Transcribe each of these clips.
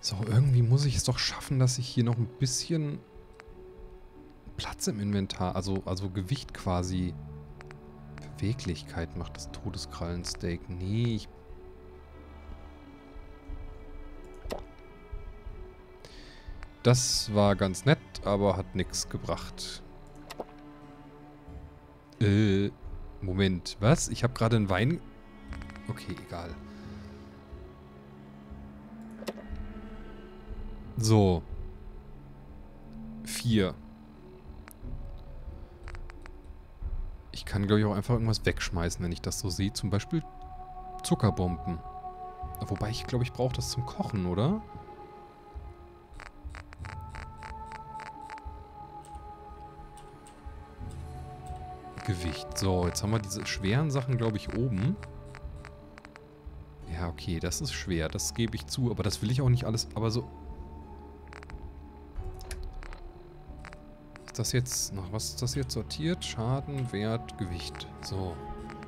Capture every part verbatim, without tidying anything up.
So, irgendwie muss ich es doch schaffen, dass ich hier noch ein bisschen Platz im Inventar, also, also Gewicht quasi. Beweglichkeit macht das Todeskrallensteak. Nee, ich... Das war ganz nett, aber hat nichts gebracht. Äh, Moment, was? Ich habe gerade einen Wein... Okay, egal. So. Vier. Ich kann, glaube ich, auch einfach irgendwas wegschmeißen, wenn ich das so sehe. Zum Beispiel Zuckerbomben. Wobei ich, glaube ich, brauche das zum Kochen, oder? Gewicht. So, jetzt haben wir diese schweren Sachen, glaube ich, oben. Ja, okay, das ist schwer. Das gebe ich zu. Aber das will ich auch nicht alles... Aber so... Ist das jetzt... Nach was ist das jetzt sortiert? Schaden, Wert, Gewicht. So.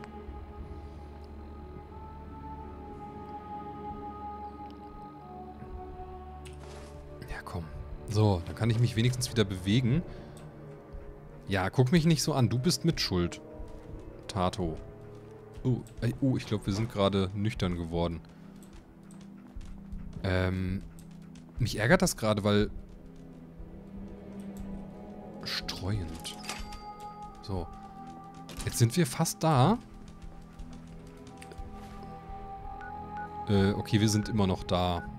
Ja, komm. So, dann kann ich mich wenigstens wieder bewegen. Ja, guck mich nicht so an. Du bist mitschuld. Tato. Oh, ey, oh ich glaube, wir sind gerade nüchtern geworden. Ähm, mich ärgert das gerade, weil... Streuend. So. Jetzt sind wir fast da. Äh, okay, wir sind immer noch da.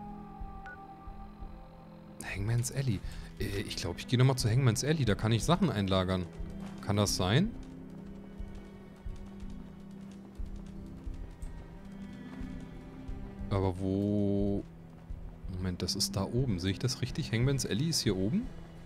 Hangman's Alley. Äh, ich glaube, ich gehe nochmal zu Hangman's Alley. Da kann ich Sachen einlagern. Kann das sein? Aber wo... Moment, das ist da oben. Sehe ich das richtig? Hangman's Alley ist hier oben?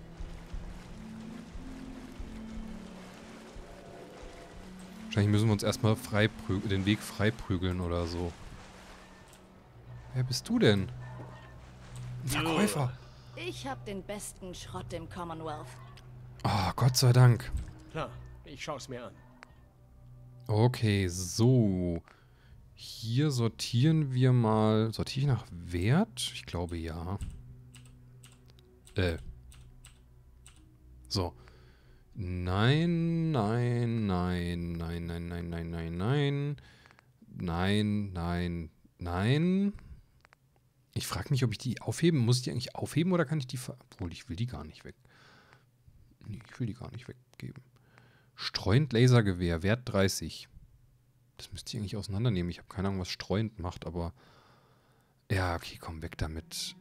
Wahrscheinlich müssen wir uns erstmal frei den Weg frei prügeln oder so. Wer bist du denn? Ein Verkäufer. Ich hab den besten Schrott im Commonwealth. Ah, Gott sei Dank. Klar, ich schaue es mir an. Okay, so. Hier sortieren wir mal... Sortiere ich nach Wert? Ich glaube ja. Äh. So. Nein, nein, nein, nein, nein, nein, nein, nein, nein. Nein, nein, nein. Ich frage mich, ob ich die aufheben... Muss ich die eigentlich aufheben oder kann ich die... ver... Obwohl, ich will die gar nicht weg. Nee, ich will die gar nicht weggeben. Streuend Lasergewehr, Wert dreißig. Das müsste ich eigentlich auseinandernehmen. Ich habe keine Ahnung, was streuend macht, aber... Ja, okay, komm, weg damit.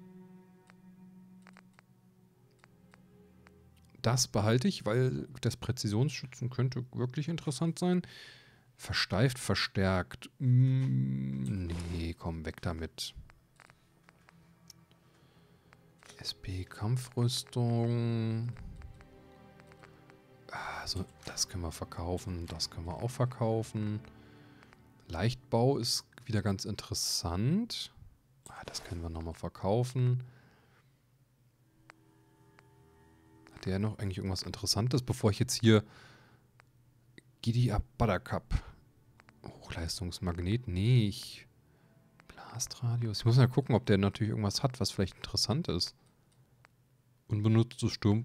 Das behalte ich, weil das Präzisionsschützen könnte wirklich interessant sein. Versteift, verstärkt. Mm, nee, komm, weg damit. S P Kampfrüstung. Also, das können wir verkaufen. Das können wir auch verkaufen. Leichtbau ist wieder ganz interessant. Ah, das können wir nochmal verkaufen. Hat der noch eigentlich irgendwas Interessantes, bevor ich jetzt hier... Giddy Up Buttercup. Hochleistungsmagnet? Nee, ich... Blastradius. Ich muss mal gucken, ob der natürlich irgendwas hat, was vielleicht interessant ist. Unbenutztes Sturm...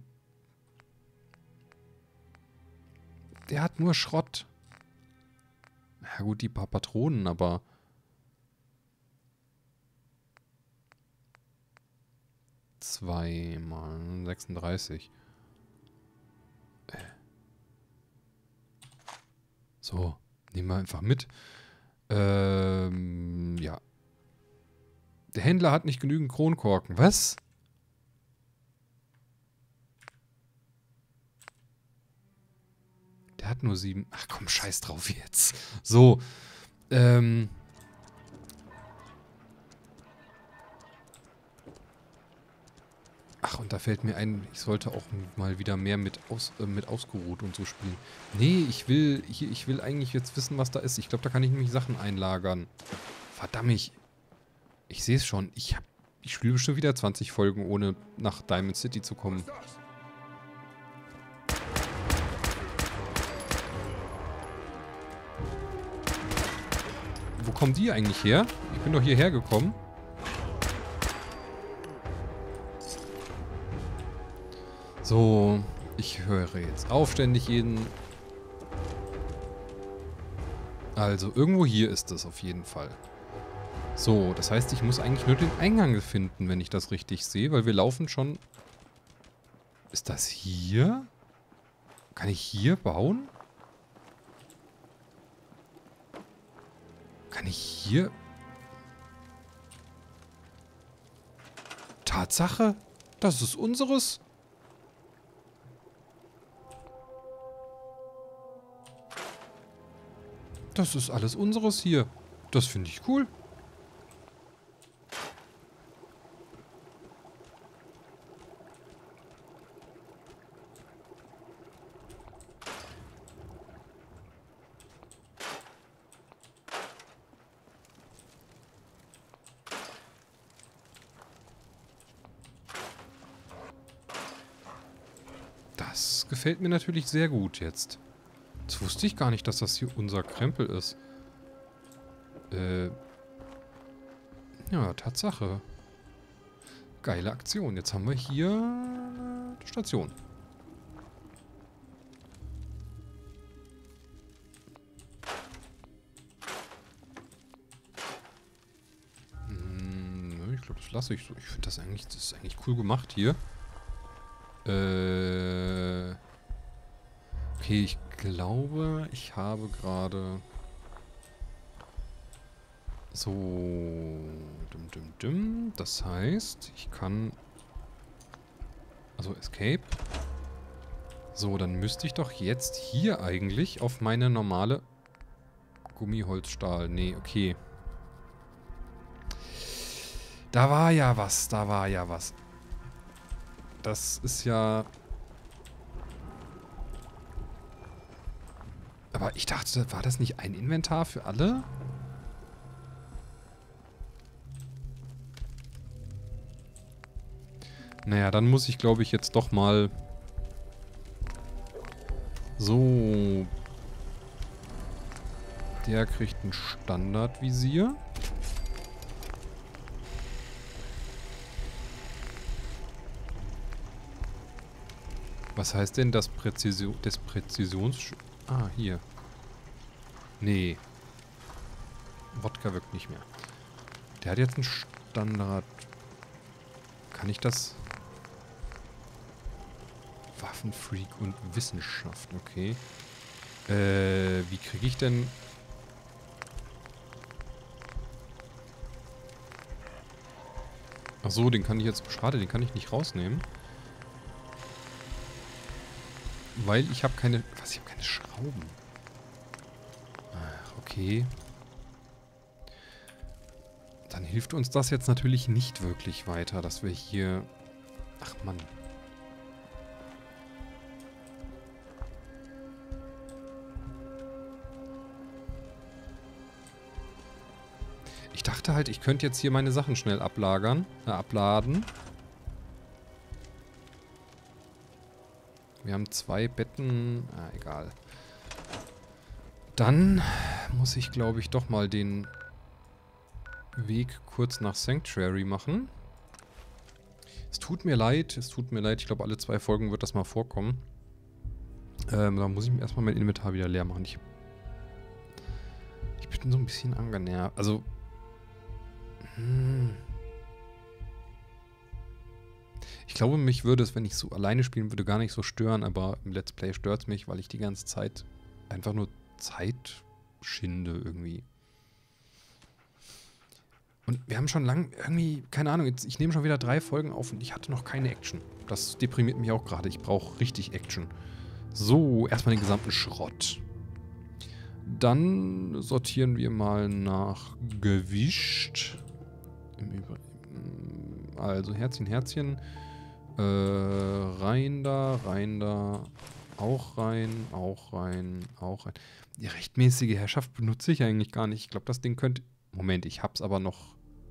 Der hat nur Schrott. Ja gut, die paar Patronen, aber... Zwei mal sechsunddreißig. Äh. So, nehmen wir einfach mit. Ähm, ja. Der Händler hat nicht genügend Kronkorken. Was? Der hat nur sieben. Ach komm, scheiß drauf jetzt. So. Ähm. Ach, und da fällt mir ein, ich sollte auch mal wieder mehr mit, aus, äh, mit ausgeruht und so spielen. Nee, ich will, hier, ich will eigentlich jetzt wissen, was da ist. Ich glaube, da kann ich nämlich Sachen einlagern. Verdammt, ich, ich sehe es schon. Ich, hab, ich spiele bestimmt wieder zwanzig Folgen, ohne nach Diamond City zu kommen. Wo kommen die eigentlich her? Ich bin doch hierher gekommen. So, ich höre jetzt aufständig jeden. Also, irgendwo hier ist es auf jeden Fall. So, das heißt, ich muss eigentlich nur den Eingang finden, wenn ich das richtig sehe, weil wir laufen schon... Ist das hier? Kann ich hier bauen? Kann ich hier... Tatsache? Das ist unseres? Das ist alles unseres hier. Das finde ich cool. Das gefällt mir natürlich sehr gut jetzt. Das wusste ich gar nicht, dass das hier unser Krempel ist. Äh. Ja, Tatsache. Geile Aktion. Jetzt haben wir hier eine Station. Hm, ich glaube, das lasse ich so. Ich finde das eigentlich, das ist eigentlich cool gemacht hier. Äh. Okay, ich glaube, ich habe gerade so dum, dum, dum. Das heißt, ich kann also Escape. So, dann müsste ich doch jetzt hier eigentlich auf meine normale Gummiholzstahl. Nee, okay. Da war ja was, da war ja was. Das ist ja... Aber ich dachte, war das nicht ein Inventar für alle? Naja, dann muss ich, glaube ich, jetzt doch mal... So. Der kriegt ein Standardvisier. Was heißt denn das Präzision... des Präzisions... Ah, hier. Nee. Wodka wirkt nicht mehr. Der hat jetzt einen Standard... Kann ich das... Waffenfreak und Wissenschaft, okay. Äh, wie kriege ich denn... Ach so, den kann ich jetzt... Schade, den kann ich nicht rausnehmen. Weil ich habe keine... Was, ich habe keine Schrauben. Ach, okay. Dann hilft uns das jetzt natürlich nicht wirklich weiter, dass wir hier... Ach, Mann. Ich dachte halt, ich könnte jetzt hier meine Sachen schnell ablagern, äh, abladen. Wir haben zwei Betten. Ah, egal. Dann muss ich, glaube ich, doch mal den Weg kurz nach Sanctuary machen. Es tut mir leid, es tut mir leid. Ich glaube, alle zwei Folgen wird das mal vorkommen. Ähm, da muss ich mir erstmal mein Inventar wieder leer machen. Ich, ich bin so ein bisschen angenervt. Also... Hm. Ich glaube, mich würde es, wenn ich so alleine spielen würde, gar nicht so stören, aber im Let's Play stört es mich, weil ich die ganze Zeit einfach nur Zeit schinde irgendwie. Und wir haben schon lang irgendwie, keine Ahnung, jetzt, ich nehme schon wieder drei Folgen auf und ich hatte noch keine Action. Das deprimiert mich auch gerade. Ich brauche richtig Action. So, erstmal den gesamten Schrott. Dann sortieren wir mal nach Gewicht. Im Übrigen, also Herzchen, Herzchen. Äh, rein da, rein da. Auch rein, auch rein, auch rein. Die rechtmäßige Herrschaft benutze ich eigentlich gar nicht. Ich glaube, das Ding könnte... Moment, ich hab's aber noch...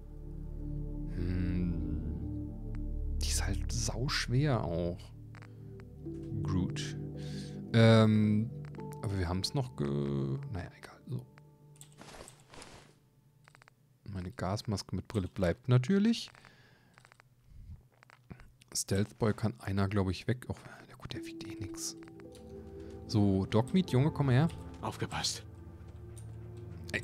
Hm, die ist halt sauschwer auch. Groot. Ähm, aber wir haben es noch ge... Naja, egal. So. Meine Gasmaske mit Brille bleibt natürlich. Stealth Boy kann einer, glaube ich, weg. Oh, ja gut, der wiegt eh nix. So, Dogmeat, Junge, komm mal her. Aufgepasst. Ey.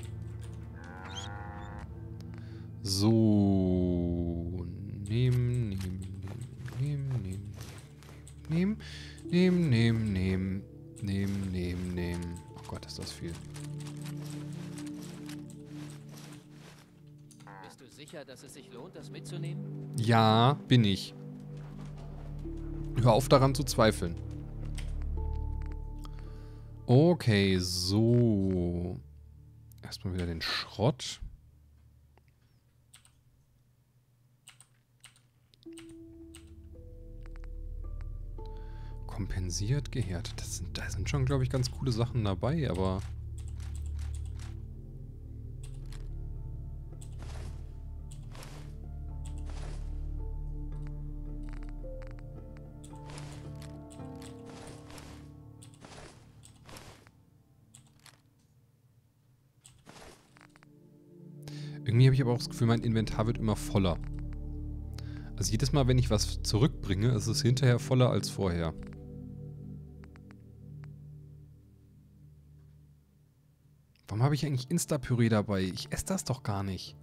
So. Nehmen, nehmen, nehmen, nehmen, nehmen, nehmen, nehmen, nehmen, nehmen, nehmen, nehmen. Oh Gott, ist das viel. Bist du sicher, dass es sich lohnt, das mitzunehmen? Ja, bin ich. Hör auf daran zu zweifeln. Okay, so. Erstmal wieder den Schrott. Kompensiert, gehärtet. Das sind, da sind schon, glaube ich, ganz coole Sachen dabei, aber... Irgendwie habe ich aber auch das Gefühl, mein Inventar wird immer voller. Also jedes Mal, wenn ich was zurückbringe, ist es hinterher voller als vorher. Warum habe ich eigentlich Instapüree dabei? Ich esse das doch gar nicht.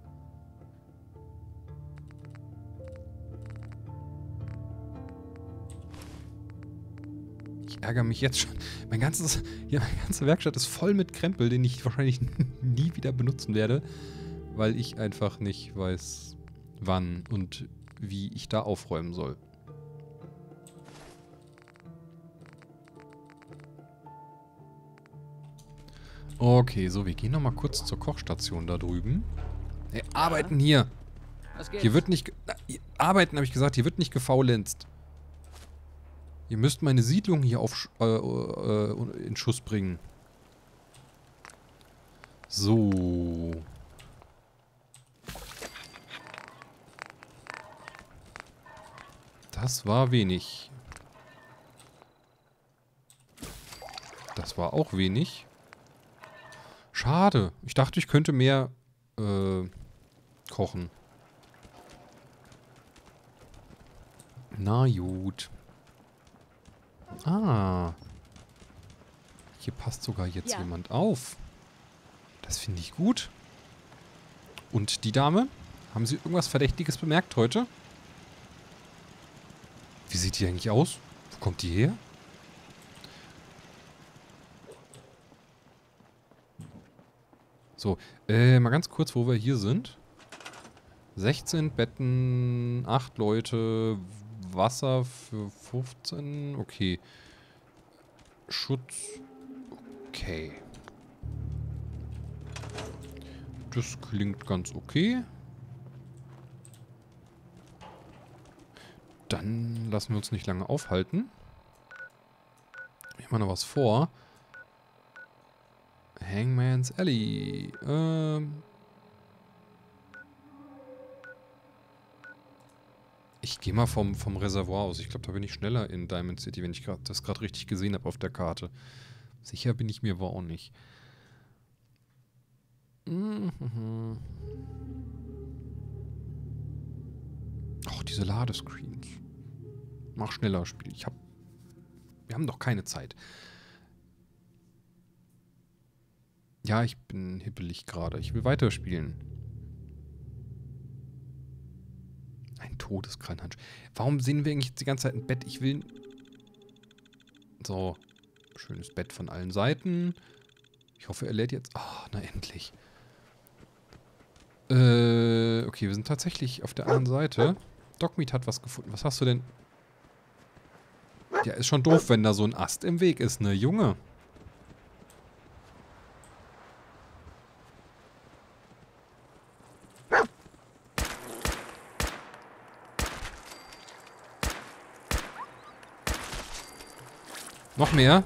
Ich ärgere mich jetzt schon. Mein ganzes, ja, meine ganze Werkstatt ist voll mit Krempel, den ich wahrscheinlich nie wieder benutzen werde, weil ich einfach nicht weiß, wann und wie ich da aufräumen soll. Okay, so, wir gehen nochmal kurz zur Kochstation da drüben. Hey, arbeiten hier! Was geht's? Hier wird nicht... Na, hier, arbeiten, habe ich gesagt. Hier wird nicht gefaulenzt. Ihr müsst meine Siedlung hier auf, äh, äh, in Schuss bringen. So. Das war wenig. Das war auch wenig. Schade. Ich dachte, ich könnte mehr äh, kochen. Na gut. Ah. Hier passt sogar jetzt Ja. jemand auf. Das finde ich gut. Und die Dame? Haben Sie irgendwas Verdächtiges bemerkt heute? Wie sieht die eigentlich aus? Wo kommt die her? So, äh, mal ganz kurz, wo wir hier sind. sechzehn Betten, acht Leute, Wasser für fünfzehn, okay. Schutz, okay. Das klingt ganz okay. Dann lassen wir uns nicht lange aufhalten. Wir haben wir noch was vor. Hangman's Alley. Ähm... Ich gehe mal vom, vom Reservoir aus. Ich glaube, da bin ich schneller in Diamond City, wenn ich grad, das gerade richtig gesehen habe auf der Karte. Sicher bin ich mir aber auch nicht. Mhm. Ach, diese Ladescreens. Mach schneller, Spiel. Ich hab... Wir haben doch keine Zeit. Ja, ich bin hippelig gerade. Ich will weiterspielen. Ein Todeskranhansch. Warum sehen wir eigentlich die ganze Zeit ein Bett? Ich will... So. Schönes Bett von allen Seiten. Ich hoffe, er lädt jetzt... Ah, na endlich. Äh, okay, wir sind tatsächlich auf der anderen Seite. Dogmeat hat was gefunden. Was hast du denn? Ja, ist schon doof, wenn da so ein Ast im Weg ist, ne, Junge? Noch mehr?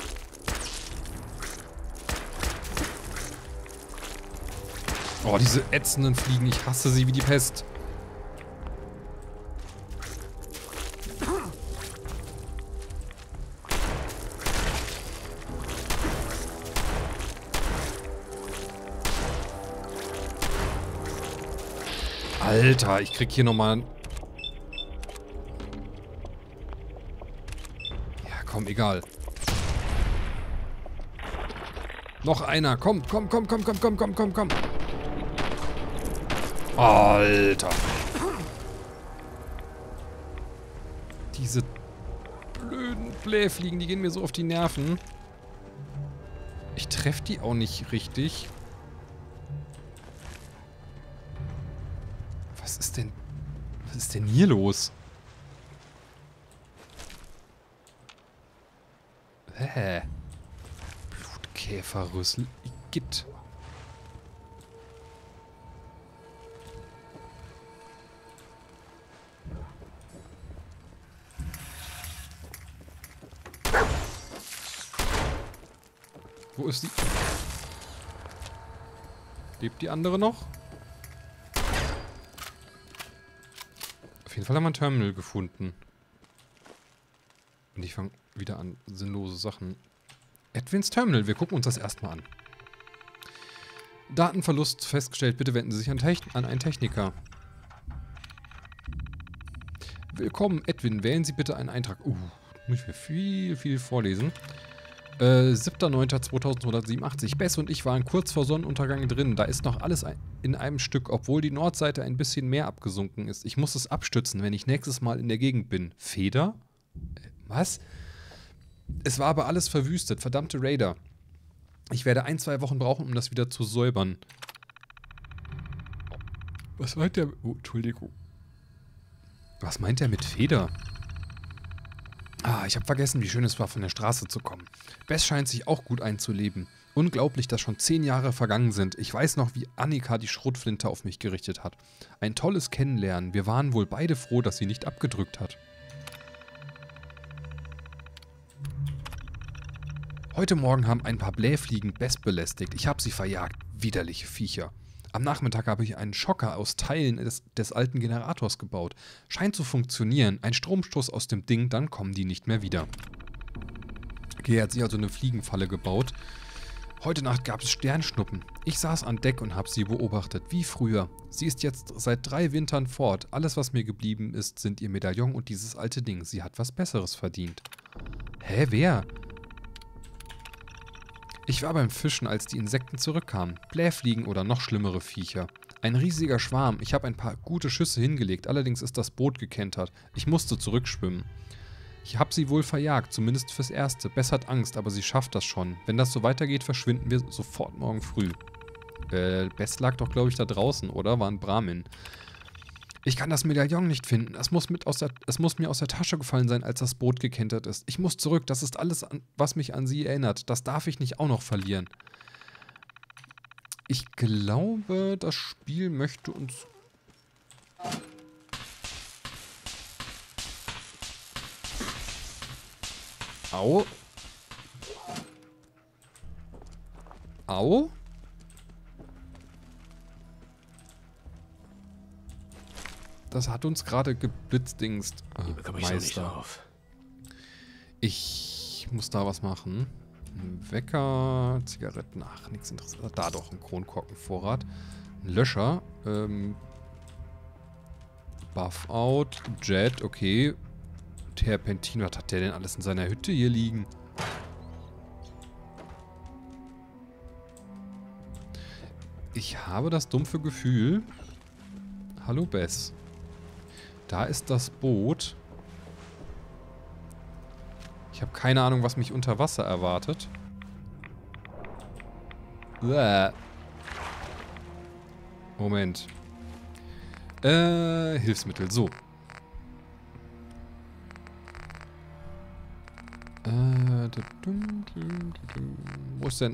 Oh, diese ätzenden Fliegen. Ich hasse sie wie die Pest. Alter, ich krieg hier nochmal... komm, egal. Noch einer. Komm, komm, komm, komm, komm, komm, komm, komm, komm. Alter. Diese blöden Blähfliegen, die gehen mir so auf die Nerven. Ich treffe die auch nicht richtig. Was ist denn... Was ist denn hier los? Hä? Blutkäferrüssel. Igitt. Wo ist sie? Lebt die andere noch? Auf jeden Fall haben wir ein Terminal gefunden. Und ich fange wieder an, sinnlose Sachen. Edwins Terminal, wir gucken uns das erstmal an. Datenverlust festgestellt, bitte wenden Sie sich an, Techn- an einen Techniker. Willkommen, Edwin, wählen Sie bitte einen Eintrag. Uh, muss ich mir viel, viel vorlesen. Äh, siebter neunter zweitausendzweihundertsiebenundachtzig. Bess und ich waren kurz vor Sonnenuntergang drin. Da ist noch alles ein in einem Stück, obwohl die Nordseite ein bisschen mehr abgesunken ist. Ich muss es abstützen, wenn ich nächstes Mal in der Gegend bin. Feder? Äh, was? Es war aber alles verwüstet. Verdammte Raider. Ich werde ein, zwei Wochen brauchen, um das wieder zu säubern. Was meint der... Oh, Entschuldigung. Was meint der mit Feder? Ah, ich habe vergessen, wie schön es war, von der Straße zu kommen. Bess scheint sich auch gut einzuleben. Unglaublich, dass schon zehn Jahre vergangen sind. Ich weiß noch, wie Annika die Schrotflinte auf mich gerichtet hat. Ein tolles Kennenlernen. Wir waren wohl beide froh, dass sie nicht abgedrückt hat. Heute Morgen haben ein paar Blähfliegen Bess belästigt. Ich habe sie verjagt. Widerliche Viecher. Am Nachmittag habe ich einen Schocker aus Teilen des, des alten Generators gebaut. Scheint zu funktionieren. Ein Stromstoß aus dem Ding, dann kommen die nicht mehr wieder. Okay, er hat sich also eine Fliegenfalle gebaut. Heute Nacht gab es Sternschnuppen. Ich saß an Deck und habe sie beobachtet, wie früher. Sie ist jetzt seit drei Wintern fort. Alles, was mir geblieben ist, sind ihr Medaillon und dieses alte Ding. Sie hat was Besseres verdient. Hä, wer? Ich war beim Fischen, als die Insekten zurückkamen. Blähfliegen oder noch schlimmere Viecher. Ein riesiger Schwarm. Ich habe ein paar gute Schüsse hingelegt, allerdings ist das Boot gekentert. Ich musste zurückschwimmen. Ich habe sie wohl verjagt, zumindest fürs Erste. Bess hat Angst, aber sie schafft das schon. Wenn das so weitergeht, verschwinden wir sofort morgen früh. Äh, Bess lag doch, glaube ich, da draußen, oder? War ein Brahmin. Ich kann das Medaillon nicht finden. Es muss, mit aus der, es muss mir aus der Tasche gefallen sein, als das Boot gekentert ist. Ich muss zurück. Das ist alles, an, was mich an sie erinnert. Das darf ich nicht auch noch verlieren. Ich glaube, das Spiel möchte uns... Au. Au. Das hat uns gerade geblitzdingst. Die bekomme ich so nicht auf. Ich muss da was machen. Ein Wecker, Zigaretten, ach, nichts Interessantes. Da doch, ein Kronkorkenvorrat. Ein Löscher. Ähm, Buff-Out, Jet, okay. Terpentin, was hat der denn alles in seiner Hütte hier liegen? Ich habe das dumpfe Gefühl... Hallo Bess. Da ist das Boot. Ich habe keine Ahnung, was mich unter Wasser erwartet. Bäh. Moment. Äh, Hilfsmittel. So. Äh, wo ist denn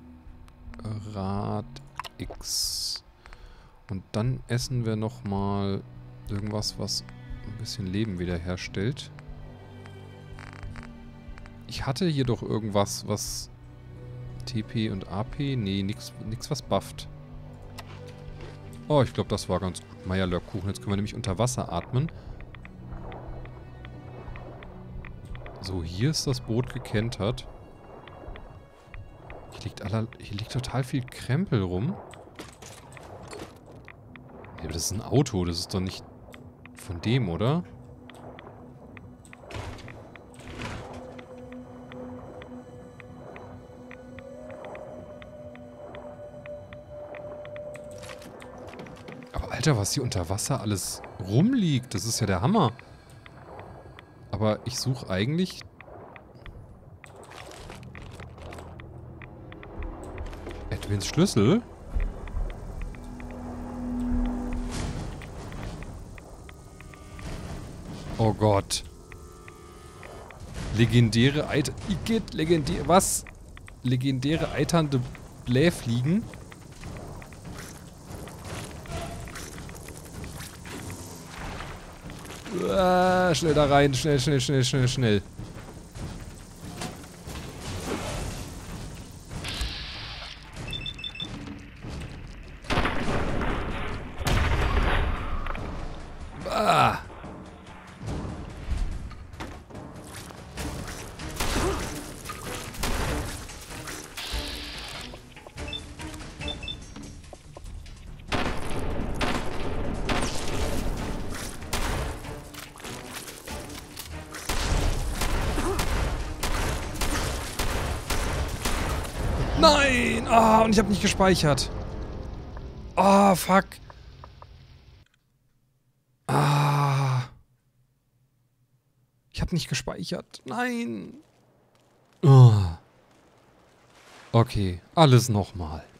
Rad X? Und dann essen wir nochmal irgendwas, was ein bisschen Leben wiederherstellt. Ich hatte hier doch irgendwas, was T P und A P... Nee, nix, nix was bufft. Oh, ich glaube, das war ganz gut. Meierlöckkuchen. Jetzt können wir nämlich unter Wasser atmen. So, hier ist das Boot gekentert. Hier liegt, aller, hier liegt total viel Krempel rum. Ja, aber das ist ein Auto. Das ist doch nicht von dem, oder? Alter, was hier unter Wasser alles rumliegt. Das ist ja der Hammer. Aber ich suche eigentlich... Edwins Schlüssel? Oh Gott. Legendäre Eiter... Igitt, legendäre... Was? Legendäre eiternde Blähfliegen? Uah, schnell da rein. Schnell, schnell, schnell, schnell, schnell. Ah. Nein! Ah, und ich habe nicht gespeichert. Ah, fuck. Ah. Ich habe nicht gespeichert. Nein. Oh. Okay, alles nochmal.